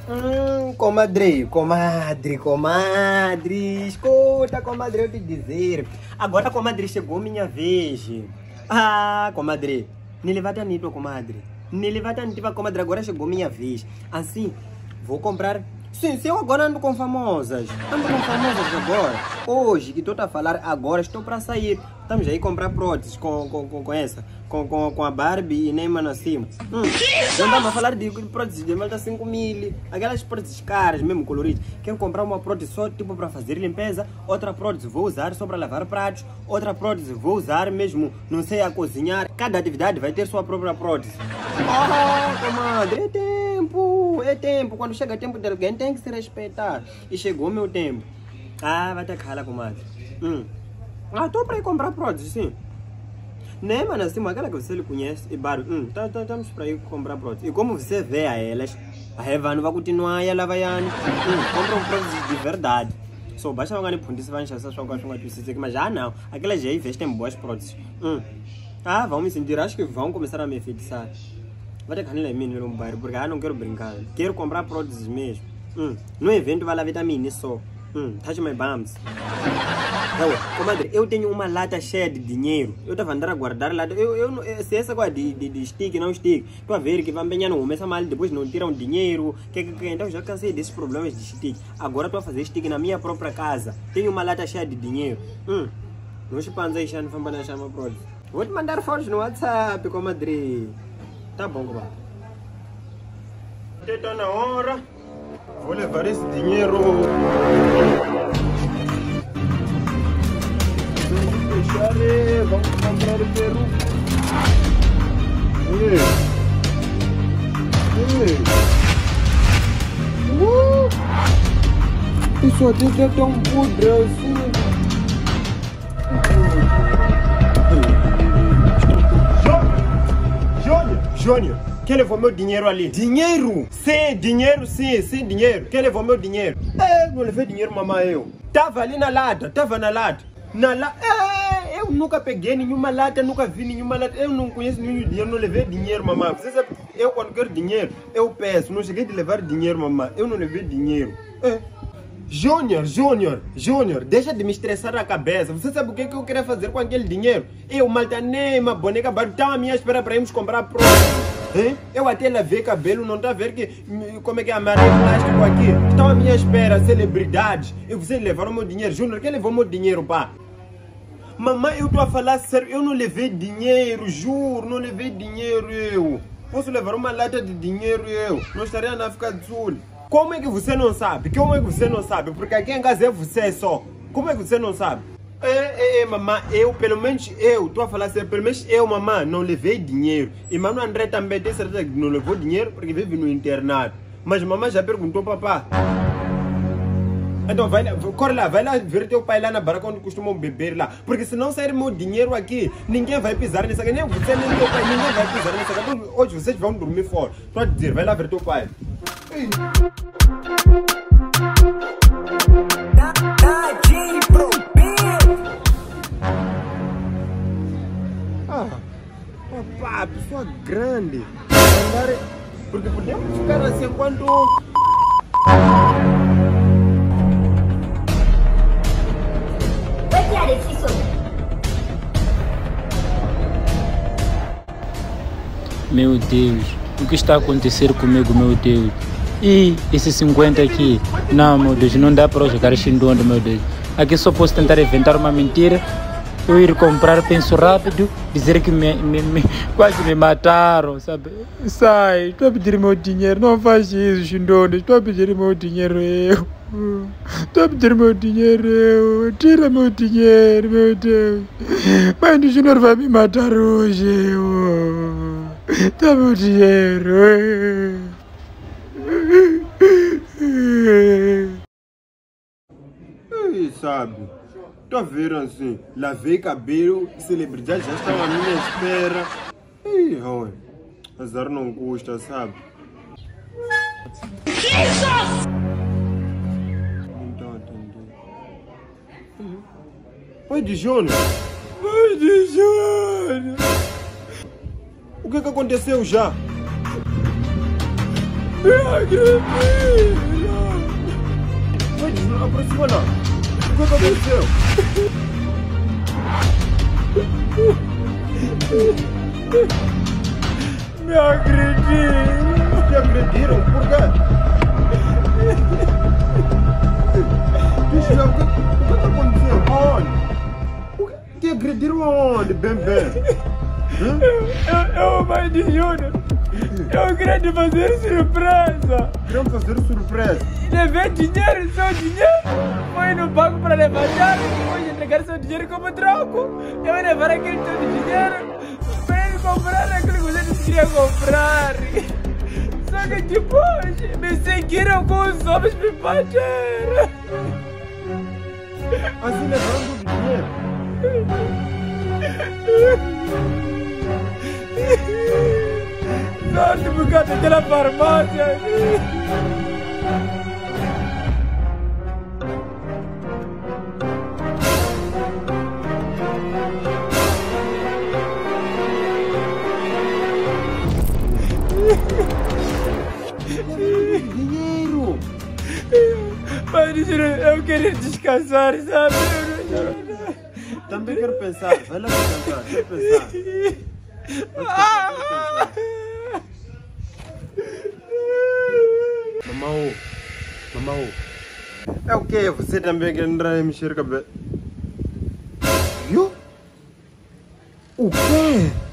Comadre, escuta, comadre, eu te dizer. Agora, comadre, chegou minha vez. Ah, comadre, me levanta nisso, comadre. Me levanta nisso, comadre, agora chegou minha vez. Assim, vou comprar. Sim, eu agora ando com famosas. Ando com famosas agora. Hoje, que tu tá a falar agora, estou para sair. Estamos aí comprar próteses com essa. Com a Barbie e Neymar acima. Não estamos a falar de próteses de malta 5 mil. Aquelas próteses caras, mesmo coloridas. Quero comprar uma prótese só tipo para fazer limpeza. Outra prótese vou usar só para lavar pratos. Outra prótese vou usar mesmo, não sei, a cozinhar. Cada atividade vai ter sua própria prótese. Ah, comadre, é tempo. É tempo. Quando chega tempo de alguém tem que se respeitar. E chegou meu tempo. Ah, vai ter cala, comadre. Estou para ir comprar prótese, sim. Né, mano, assim, aquela que você lhe conhece, e barulho, estamos para ir comprar prótese. E como você vê a elas, a Revano vai continuar e ela vai compram próteses de verdade. Só basta alguém de ponte, você vai encher essa sua coisa, mas já não. Aquelas já investem em boas próteses. Vão me sentir, acho que vão começar a me enfeitiçar. Vai ter canela em mim no bairro, porque eu não quero brincar. Quero comprar próteses mesmo. No evento vai lá vitamina só. Touch my bums. Comadre, eu tenho uma lata cheia de dinheiro. Eu estava andando a guardar lata. Se essa coisa de stick, não stick. Estou a ver que vai empenhar no começa mal, depois não tiram dinheiro. Então já cansei desses problemas de stick. Agora estou a fazer stick na minha própria casa. Tenho uma lata cheia de dinheiro. Não se panza aí, não vai chamar prótese. Vou te mandar fotos no WhatsApp, comadre. Tá bom, comadre. Está na hora. Vou levar esse dinheiro. Vamos comprar o peru. Isso aqui é tão podre assim. Júnior, quem levou meu dinheiro ali? Dinheiro? Sim, dinheiro, sim, dinheiro. Quem levou meu dinheiro? Não levei dinheiro, mamãe, eu. Tava ali na lata, eu nunca peguei nenhuma lata, nunca vi nenhuma lata. Eu não conheço nenhum dinheiro, não levei dinheiro, mamãe. Você sabe, eu quando quero dinheiro, eu peço. Não cheguei de levar dinheiro, mamãe. Eu não levei dinheiro. Júnior, deixa de me estressar a cabeça. Você sabe o que eu queria fazer com aquele dinheiro? Eu maltanei uma boneca, estava à minha espera para irmos comprar prótese. Eu até lavei cabelo, não está a ver que como é que é amarelo plástico aqui? Estão à minha espera, celebridades. E vocês levaram meu dinheiro. Júnior, quem levou meu dinheiro, pá? Mamãe, eu estou a falar sério, eu não levei dinheiro, juro, não levei dinheiro eu. Posso levar uma lata de dinheiro eu? Não estaria na África do Sul. Como é que você não sabe? Porque aqui em casa é você só. Como é que você não sabe? Mamãe, pelo menos eu, estou a falar sério, pelo menos eu, mamãe, não levei dinheiro. E Mano André também tem certeza que não levou dinheiro porque vive no internato. Mas mamãe já perguntou, papá. Então corre lá, vai lá ver teu pai lá na barraca onde costumam beber lá. Porque se não sair meu dinheiro aqui, ninguém vai pisar nessa casa. Nem você, nem teu pai, ninguém vai pisar nessa casa. Hoje vocês vão dormir fora. Estou a dizer, vai lá ver teu pai. Papá, pessoa grande. Porque podemos ficar assim enquanto... Meu Deus, o que está a acontecer comigo, meu Deus? E esse 50 aqui? Não, meu Deus, não dá para eu jogar xindondo, meu Deus. Aqui só posso tentar inventar uma mentira. Eu ir comprar, penso rápido, dizer que quase me mataram, sabe? Sai, estou a pedir meu dinheiro, não faz isso, xindondo. Estou a pedir meu dinheiro eu. Estou a pedir meu dinheiro eu. Tira meu dinheiro, meu Deus. Mãe do Júnior vai me matar hoje eu. Dá meu dinheiro. Sabe? Tô vendo assim, lavei cabelo, celebridades já estão à minha espera. Azar não custa, sabe? Então atender. Pai de Júnior! O que aconteceu já? Me agrediram! Mas não aproxima não. O que aconteceu? Me agrediram! Te agrediram? Por quê? Bicho, o que aconteceu? Onde? Te agrediram aonde, bem? Eu, mãe de Júnior, eu queria te fazer surpresa. Queriam fazer surpresa? Levei dinheiro, seu dinheiro. Foi no banco para levantar, depois entregar seu dinheiro como troco. Eu ia levar aquele todo dinheiro para ele comprar aquilo que você disse que queria comprar. Só que depois me seguiram com os homens me bateram. Assim levando o dinheiro? Sorte por causa daquela farmácia. Dinheiro! Mas eu queria descansar, sabe? Também quero pensar. Vai lá pensar. Quero pensar. Mamão. É o quê? Você também quer entrar e mexer o cabelo? Viu? O quê?